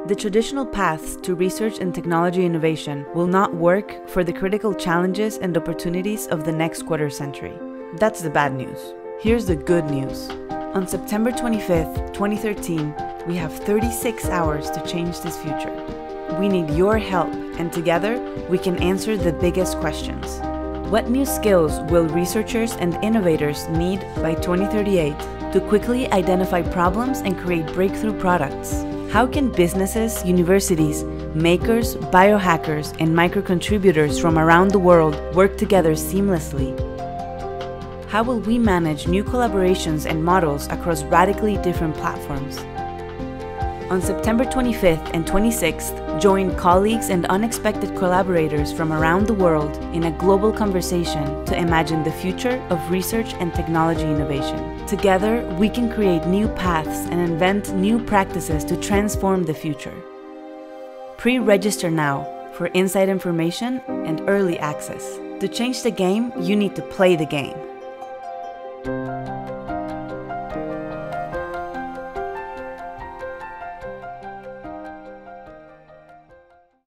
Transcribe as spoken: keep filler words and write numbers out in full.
The traditional paths to research and technology innovation will not work for the critical challenges and opportunities of the next quarter century. That's the bad news. Here's the good news. On September twenty-fifth, twenty thirteen, we have thirty-six hours to change this future. We need your help, and together we can answer the biggest questions. What new skills will researchers and innovators need by twenty thirty-eight to quickly identify problems and create breakthrough products? How can businesses, universities, makers, biohackers, and micro-contributors from around the world work together seamlessly? How will we manage new collaborations and models across radically different platforms? On September twenty-fifth and twenty-sixth, join colleagues and unexpected collaborators from around the world in a global conversation to imagine the future of research and technology innovation. Together, we can create new paths and invent new practices to transform the future. Pre-register now for inside information and early access. To change the game, you need to play the game.